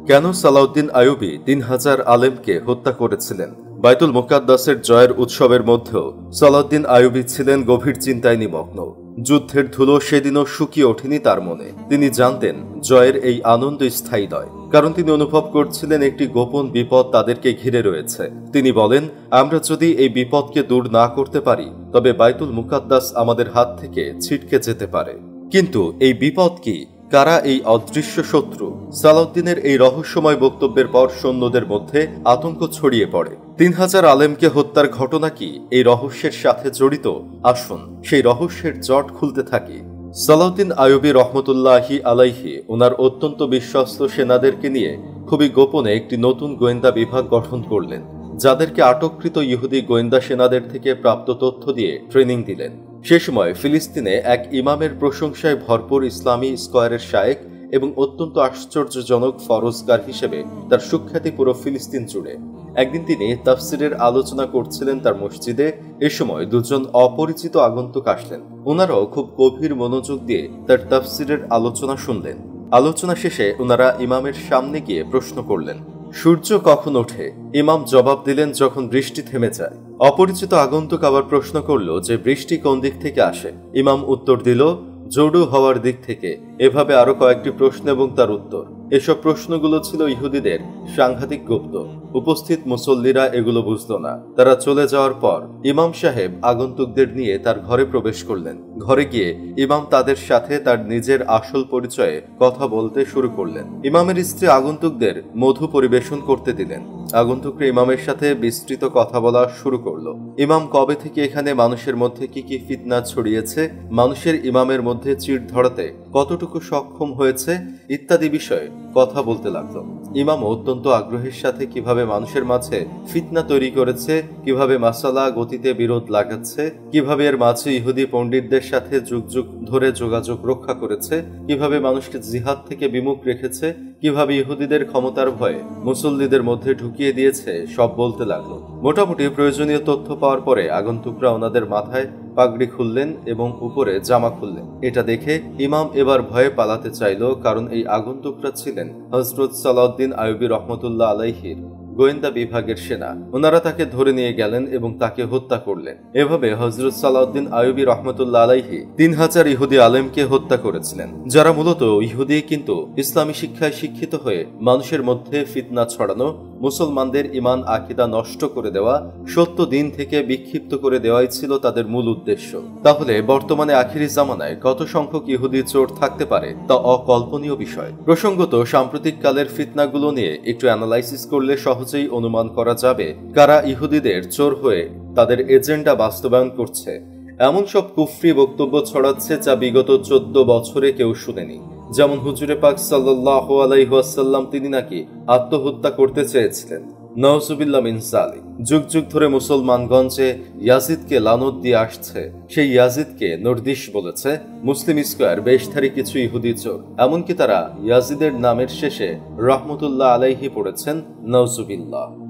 কেন সালাউদ্দিন আইয়ুবী ৩,০০০ আলেমকে হত্যা করেছিলেন? বাইতুল মুকাদ্দাসের জয়ের উৎসবের মধ্যেও সালাউদ্দিন আইয়ুবী ছিলেন গভীর চিন্তায় নিমগ্ন। যুদ্ধের ধুলো সেদিনও শুকিয়ে ওঠেনি তার মনে। তিনি জানতেন জয়ের এই আনন্দ স্থায়ী নয়, কারণ তিনি অনুভব করছিলেন একটি গোপন বিপদ তাদেরকে ঘিরে রয়েছে। তিনি বলেন, আমরা যদি এই বিপদকে দূর না করতে পারি তবে বাইতুল মুকাদ্দাস আমাদের হাত থেকে ছিটকে যেতে পারে। কিন্তু এই বিপদ কি? কারা এই অদৃশ্য শত্রু? সালাউদ্দিনের এই রহস্যময় বক্তব্যের পর সৈন্যদের মধ্যে আতঙ্ক ছড়িয়ে পড়ে। ৩,০০০ আলেমকে হত্যার ঘটনা কি এই রহস্যের সাথে জড়িত? আসুন সেই রহস্যের জট খুলতে থাকি। সালাউদ্দিন আইয়ুবী রহমতুল্লাহি আলাইহি ওনার অত্যন্ত বিশ্বস্ত সেনাদেরকে নিয়ে খুবই গোপনে একটি নতুন গোয়েন্দা বিভাগ গঠন করলেন, যাদেরকে আটককৃত ইহুদি গোয়েন্দা সেনাদের থেকে প্রাপ্ত তথ্য দিয়ে ট্রেনিং দিলেন। সে সময় ফিলিস্তিনে এক ইমামের প্রশংসায় ভরপুর ইসলামী স্কয়ারের শায়েখ এবং অত্যন্ত আশ্চর্যজনক ফরজগার হিসেবে তার সুখ্যাতি পুরো ফিলিস্তিন জুড়ে। একদিন তিনি তাফসিরের আলোচনা করছিলেন তার মসজিদে। এ সময় দুজন অপরিচিত আগন্তুক আসলেন। ওনারাও খুব গভীর মনোযোগ দিয়ে তার তাফসিরের আলোচনা শুনলেন। আলোচনা শেষে ওনারা ইমামের সামনে গিয়ে প্রশ্ন করলেন, সূর্য কখন ওঠে? ইমাম জবাব দিলেন, যখন বৃষ্টি থেমে যায়। অপরিচিত আগন্তুক আবার প্রশ্ন করল যে বৃষ্টি কোন দিক থেকে আসে? ইমাম উত্তর দিল, জোড়ু হওয়ার দিক থেকে। এভাবে আরো কয়েকটি প্রশ্ন এবং তার উত্তর। এসব প্রশ্নগুলো ছিল ইহুদিদের সাংঘাতিক গুপ্ত। উপস্থিত মুসল্লিরা এগুলো বুঝত না। তারা চলে যাওয়ার পর ইমাম সাহেব আগন্তুকদের নিয়ে তার ঘরে প্রবেশ করলেন। ঘরে গিয়ে ইমাম তাদের সাথে তার নিজের আসল পরিচয়ে কথা বলতে শুরু করলেন। ইমামের স্ত্রী আগন্তুকদের মধু পরিবেশন করতে দিলেন। আগন্তুকরা ইমামের সাথে বিস্তৃত কথা বলা শুরু করলো। ইমাম কবে থেকে এখানে মানুষের মধ্যে কি কি ফিতনা ছড়িয়েছে, মানুষের ইমামের মধ্যে চিড় ধরাতে কতটুকু সক্ষম হয়েছে ইত্যাদি বিষয়ে কথা বলতে লাগলো। ইমাম অত্যন্ত আগ্রহের সাথে কিভাবে মানুষের মাঝে ফিতনা তৈরি করেছে, কিভাবে মাসালা গতিতে বিরোধ লাগাচ্ছে, কিভাবে এর মাঝে ইহুদি পণ্ডিতদের সাথে যুগ যুগ ধরে যোগাযোগ রক্ষা করেছে, কিভাবে মানুষকে জিহাদ থেকে বিমুখ রেখেছে, কিভাবে ইহুদিদের ক্ষমতার ভয়ে মুসল্লিদের মধ্যে ঢুকিয়ে দিয়েছে, সব বলতে লাগলো। মোটামুটি প্রয়োজনীয় তথ্য পাওয়ার পরে আগন্তুকরা ওনাদের মাথায় পাগড়ি খুললেন এবং উপরে জামা খুললেন। এটা দেখে ইমাম এবার ভয়ে পালাতে চাইল, কারণ এই আগন্তুকরা ছিলেন হযরত সালাউদ্দিন আইয়ুবী রহমতুল্লাহ আলাইহির গোয়েন্দা বিভাগের সেনা। ওনারা তাকে ধরে নিয়ে গেলেন এবং তাকে হত্যা করলেন। এভাবে হযরত সালাউদ্দিন আইয়ুবী রহমতুল্লাহ আলাইহি ৩,০০০ ইহুদি আলেমকে হত্যা করেছিলেন, যারা মূলত ইহুদি কিন্তু ইসলামী শিক্ষায় শিক্ষিত হয়ে মানুষের মধ্যে ফিতনা ছড়ানো, মুসলমানদের ঈমান আকীদা নষ্ট করে দেওয়া, সত্য দিন থেকে বিক্ষিপ্ত করে দেওয়াই ছিল তাদের মূল উদ্দেশ্য। তাহলে বর্তমানে আখিরি জামানায় কত সংখ্যক ইহুদি চোর থাকতে পারে তা অকল্পনীয় বিষয়। প্রসঙ্গত সাম্প্রতিক কালের ফিতনাগুলো নিয়ে একটু অ্যানালাইসিস করলে সহজেই অনুমান করা যাবে কারা ইহুদিদের চোর হয়ে তাদের এজেন্ডা বাস্তবায়ন করছে। এমন সব কুফরি বক্তব্য ছড়াচ্ছে যা বিগত 14 বছরে কেউ শুনেনি। যেমন হুজুরে পাক সাল্লাল্লাহু আলাইহি ওয়াসাল্লাম তিনি নাকি আত্মহত্যা করতে চেয়েছিলেন, নাউজুবিল্লাহ মিন যালিক। যুগ যুগ ধরে মুসলমানগঞ্জে ইয়াজিদকে লানত দিয়ে আসছে। সেই ইয়াজিদকে নর্দিশ বলেছে। মুসলিম স্কয়ার বেশধারী কিছু ইহুদি চোর, এমনকি তারা ইয়াজিদের নামের শেষে রহমতুল্লাহ আলাইহি পড়েছেন, নাউজুবিল্লাহ।